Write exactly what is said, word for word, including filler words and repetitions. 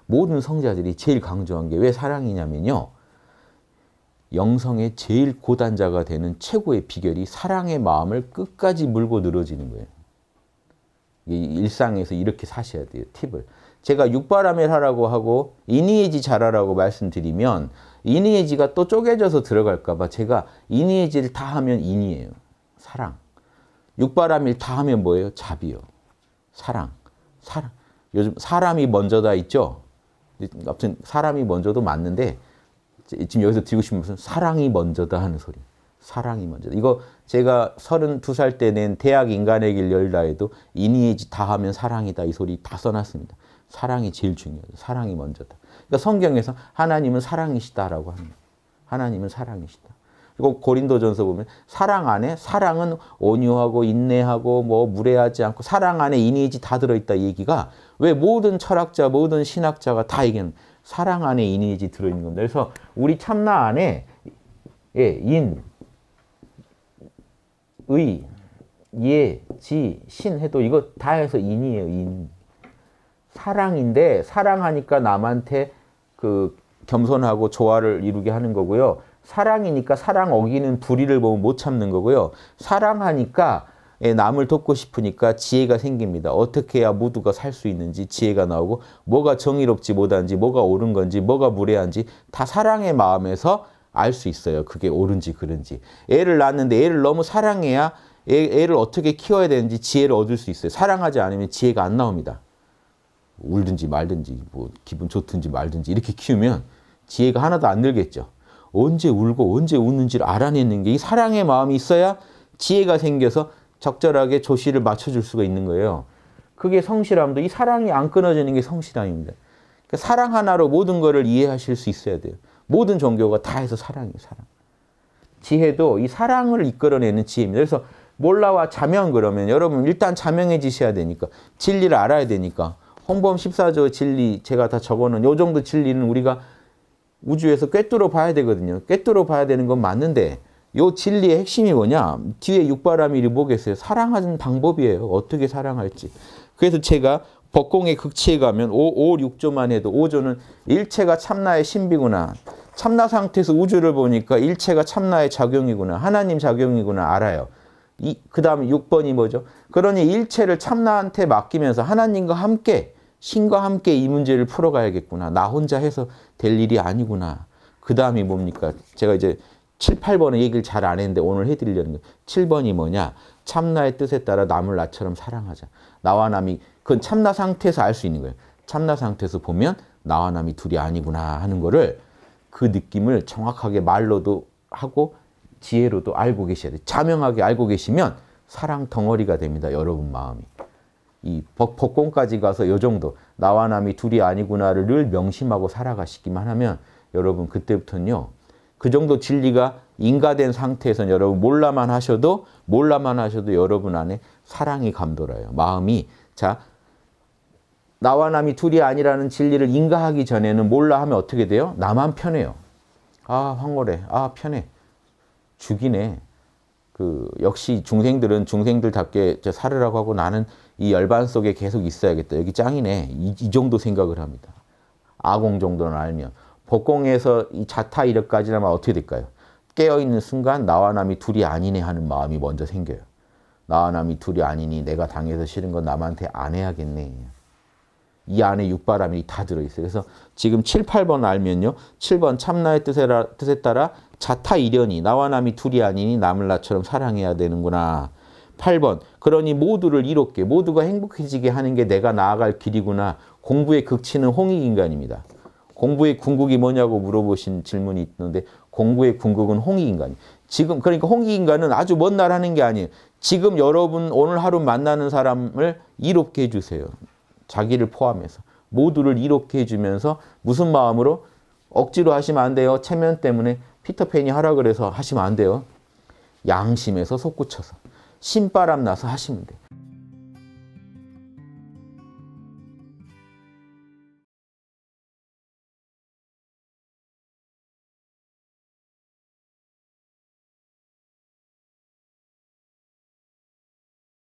모든 성자들이 제일 강조한 게 왜 사랑이냐면요. 영성의 제일 고단자가 되는 최고의 비결이 사랑의 마음을 끝까지 물고 늘어지는 거예요. 일상에서 이렇게 사셔야 돼요. 팁을. 제가 육바라밀 하라고 하고 이니에지 잘하라고 말씀드리면 이니에지가 또 쪼개져서 들어갈까 봐 제가 이니에지를 다 하면 인이에요. 사랑. 육바라밀 다 하면 뭐예요? 잡이요. 사랑. 사랑. 요즘 사람이 먼저다 있죠? 아무튼 사람이 먼저도 맞는데 지금 여기서 드리고 싶은 것은 사랑이 먼저다 하는 소리. 사랑이 먼저다. 이거 제가 서른두 살 때 낸 대학 인간의 길 열다에도 이니에지 다 하면 사랑이다 이 소리 다 써놨습니다. 사랑이 제일 중요해요. 사랑이 먼저다. 그러니까 성경에서 하나님은 사랑이시다라고 합니다. 하나님은 사랑이시다. 그리고 고린도전서 보면 사랑 안에 사랑은 온유하고 인내하고 뭐 무례하지 않고 사랑 안에 이니에지 다 들어있다 이 얘기가 왜 모든 철학자 모든 신학자가 다 얘기하는 사랑 안에 이니에지 들어있는 겁니다. 그래서 우리 참나 안에 예, 인, 의, 예, 지, 신 해도 이거 다 해서 인이에요. 인. 사랑인데 사랑하니까 남한테 그 겸손하고 조화를 이루게 하는 거고요. 사랑이니까 사랑 어기는 불의를 보면 못 참는 거고요. 사랑하니까 남을 돕고 싶으니까 지혜가 생깁니다. 어떻게 해야 모두가 살 수 있는지 지혜가 나오고 뭐가 정의롭지 못한지 뭐가 옳은 건지 뭐가 무례한지 다 사랑의 마음에서 알 수 있어요. 그게 옳은지 그른지. 애를 낳았는데 애를 너무 사랑해야 애, 애를 어떻게 키워야 되는지 지혜를 얻을 수 있어요. 사랑하지 않으면 지혜가 안 나옵니다. 울든지 말든지 뭐 기분 좋든지 말든지 이렇게 키우면 지혜가 하나도 안 늘겠죠. 언제 울고 언제 웃는지를 알아내는 게 이 사랑의 마음이 있어야 지혜가 생겨서 적절하게 조시를 맞춰줄 수가 있는 거예요. 그게 성실함도 이 사랑이 안 끊어지는 게 성실함입니다. 그러니까 사랑 하나로 모든 것을 이해하실 수 있어야 돼요. 모든 종교가 다 해서 사랑이에요. 사랑. 지혜도 이 사랑을 이끌어내는 지혜입니다. 그래서 몰라와 자명 그러면 여러분 일단 자명해지셔야 되니까 진리를 알아야 되니까 홍범 십사조 진리 제가 다 적어놓은 요 정도 진리는 우리가 우주에서 꿰뚫어 봐야 되거든요. 꿰뚫어 봐야 되는 건 맞는데 요 진리의 핵심이 뭐냐? 뒤에 육바라밀이 뭐겠어요? 사랑하는 방법이에요. 어떻게 사랑할지. 그래서 제가 법공의 극치에 가면 오, 육 조만 해도 오 조는 일체가 참나의 신비구나. 참나 상태에서 우주를 보니까 일체가 참나의 작용이구나. 하나님 작용이구나 알아요. 이, 그 다음에 육 번이 뭐죠? 그러니 일체를 참나한테 맡기면서 하나님과 함께 신과 함께 이 문제를 풀어가야겠구나. 나 혼자 해서 될 일이 아니구나. 그 다음이 뭡니까? 제가 이제 칠, 팔 번의 얘기를 잘 안 했는데 오늘 해드리려는 거예요. 칠 번이 뭐냐? 참나의 뜻에 따라 남을 나처럼 사랑하자. 나와 남이 그건 참나 상태에서 알 수 있는 거예요. 참나 상태에서 보면 나와 남이 둘이 아니구나 하는 거를 그 느낌을 정확하게 말로도 하고 지혜로도 알고 계셔야 돼요. 자명하게 알고 계시면 사랑 덩어리가 됩니다. 여러분 마음이. 이 법, 법공까지 가서 요 정도 나와 남이 둘이 아니구나를 늘 명심하고 살아가시기만 하면 여러분 그때부터는요. 그 정도 진리가 인가된 상태에서는 여러분 몰라만 하셔도 몰라만 하셔도 여러분 안에 사랑이 감돌아요. 마음이 자 나와 남이 둘이 아니라는 진리를 인가하기 전에는 몰라 하면 어떻게 돼요? 나만 편해요. 아 황홀해. 아 편해. 죽이네. 그 역시 중생들은 중생들답게 살으라고 하고 나는 이 열반 속에 계속 있어야겠다. 여기 짱이네. 이, 이 정도 생각을 합니다. 아공 정도는 알면. 법공에서 이 자타 이력까지라면 어떻게 될까요? 깨어있는 순간 나와 남이 둘이 아니네 하는 마음이 먼저 생겨요. 나와 남이 둘이 아니니 내가 당해서 싫은 건 남한테 안 해야겠네. 이 안에 육바라밀이 다 들어있어요. 그래서 지금 칠, 팔 번 알면요. 칠 번 참나의 뜻에, 뜻에 따라 자타 일연이 나와 남이 둘이 아니니 남을 나처럼 사랑해야 되는구나. 팔 번 그러니 모두를 이롭게 모두가 행복해지게 하는 게 내가 나아갈 길이구나. 공부의 극치는 홍익인간입니다. 공부의 궁극이 뭐냐고 물어보신 질문이 있는데 공부의 궁극은 홍익인간이에요. 지금 그러니까 홍익인간은 아주 먼 날 하는 게 아니에요. 지금 여러분 오늘 하루 만나는 사람을 이롭게 해주세요. 자기를 포함해서. 모두를 이롭게 해주면서 무슨 마음으로? 억지로 하시면 안 돼요. 체면 때문에 피터팬이 하라 그래서 하시면 안 돼요. 양심에서 솟구쳐서. 신바람 나서 하시면 돼요.